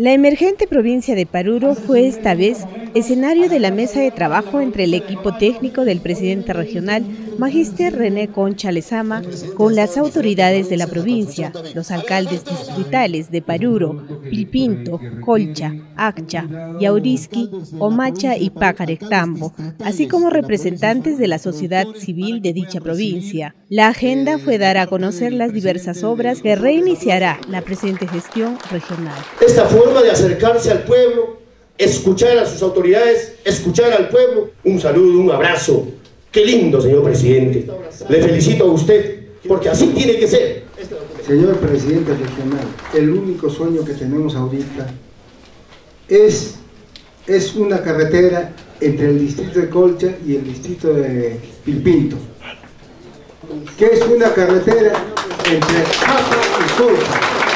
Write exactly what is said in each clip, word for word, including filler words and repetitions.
La emergente provincia de Paruro fue esta vez escenario de la mesa de trabajo entre el equipo técnico del presidente regional, Magíster René Concha Lezama, con las autoridades de la provincia, los alcaldes distritales de Paruro, Pilpinto, Colcha, Accha, Yauriski, Omacha y Pacarectambo, así como representantes de la sociedad civil de dicha provincia. La agenda fue dar a conocer las diversas obras que reiniciará la presente gestión regional. Esta forma de acercarse al pueblo, escuchar a sus autoridades, escuchar al pueblo. Un saludo, un abrazo. Qué lindo, señor presidente. Le felicito a usted, porque así tiene que ser. Señor presidente regional, el único sueño que tenemos ahorita es, es una carretera entre el distrito de Colcha y el distrito de Pilpinto, que es una carretera entre Accha y Colcha.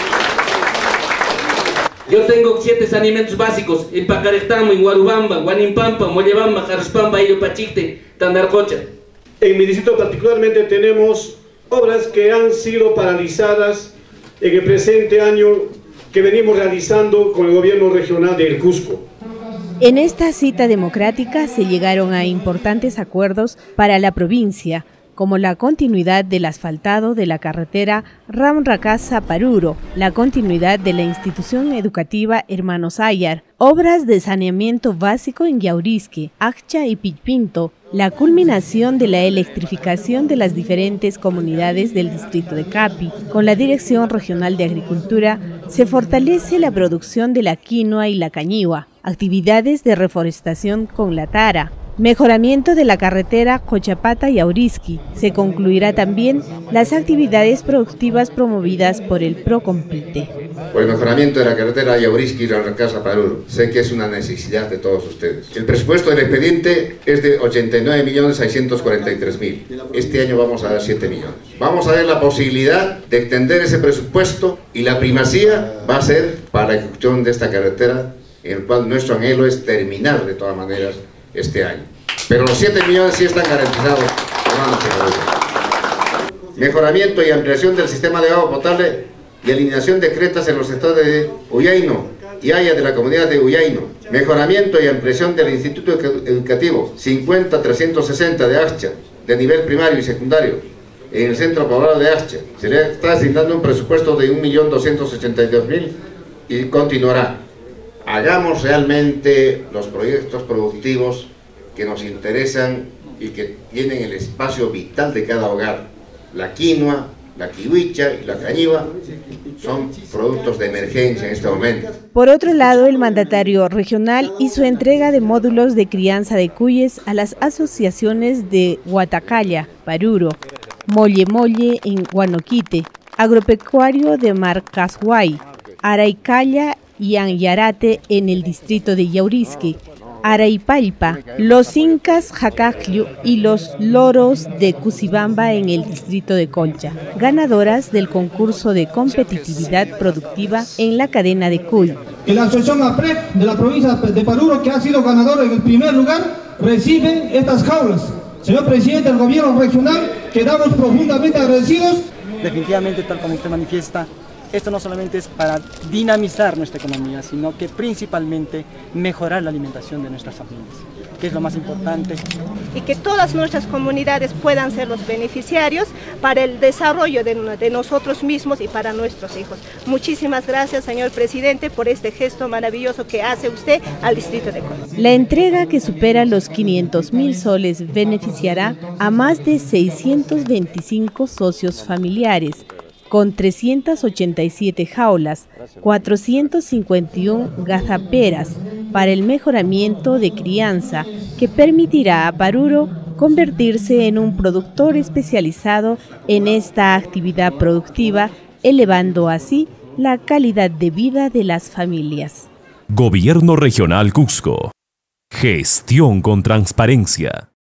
Yo tengo siete saneamientos básicos en Pacarectambo, en Guarubamba, Guanimpampa, Mollebamba, Jarrispamba, Ilopachicte, Tandarcocha. En mi distrito particularmente tenemos obras que han sido paralizadas en el presente año que venimos realizando con el gobierno regional del Cusco. En esta cita democrática se llegaron a importantes acuerdos para la provincia, como la continuidad del asfaltado de la carretera Ramracasa-Paruro, la continuidad de la institución educativa Hermanos Ayar, obras de saneamiento básico en Yauriski, Accha y Pilpinto, la culminación de la electrificación de las diferentes comunidades del distrito de Capi. Con la Dirección Regional de Agricultura se fortalece la producción de la quinoa y la cañihua, actividades de reforestación con la tara, mejoramiento de la carretera Cochapata-Yauriski. Se concluirá también las actividades productivas promovidas por el Procompite. Por el mejoramiento de la carretera Yauriski-Ramracasa-Paruro. Sé que es una necesidad de todos ustedes. El presupuesto del expediente es de ochenta y nueve millones seiscientos cuarenta y tres mil. Este año vamos a dar siete millones. Vamos a ver la posibilidad de extender ese presupuesto y la primacía va a ser para la ejecución de esta carretera, en el cual nuestro anhelo es terminar de todas maneras este año. Pero los siete millones sí están garantizados. Mejoramiento y ampliación del sistema de agua potable y eliminación de cretas en los estados de Huyaino y Haya de la comunidad de Huyaino. Mejoramiento y ampliación del Instituto Educativo cincuenta trescientos sesenta de Accha, de nivel primario y secundario, en el centro poblado de Accha. Se le está asignando un presupuesto de un millón doscientos ochenta y dos mil y continuará. Hagamos realmente los proyectos productivos que nos interesan y que tienen el espacio vital de cada hogar. La quinoa, la kiwicha y la cañihua son productos de emergencia en este momento. Por otro lado, el mandatario regional hizo entrega de módulos de crianza de cuyes a las asociaciones de Huatacalla, Paruro, Molle Molle en Huanoquite, Agropecuario de Marcashuay, Araicalla y Anyarate en el distrito de Yauriski, Araipalpa, los Incas Jacacliu y los Loros de Cusibamba en el distrito de Colcha, ganadoras del concurso de competitividad productiva en la cadena de Cuy. La asociación APREC de la provincia de Paruro, que ha sido ganadora en el primer lugar, recibe estas jaulas. Señor presidente del gobierno regional, quedamos profundamente agradecidos. Definitivamente, tal como usted manifiesta, esto no solamente es para dinamizar nuestra economía, sino que principalmente mejorar la alimentación de nuestras familias, que es lo más importante. Y que todas nuestras comunidades puedan ser los beneficiarios para el desarrollo de, de nosotros mismos y para nuestros hijos. Muchísimas gracias, señor presidente, por este gesto maravilloso que hace usted al distrito de Colcha. La entrega, que supera los quinientos mil soles, beneficiará a más de seiscientos veinticinco socios familiares, con trescientas ochenta y siete jaulas, cuatrocientas cincuenta y una gazaperas para el mejoramiento de crianza, que permitirá a Paruro convertirse en un productor especializado en esta actividad productiva, elevando así la calidad de vida de las familias. Gobierno Regional Cusco. Gestión con transparencia.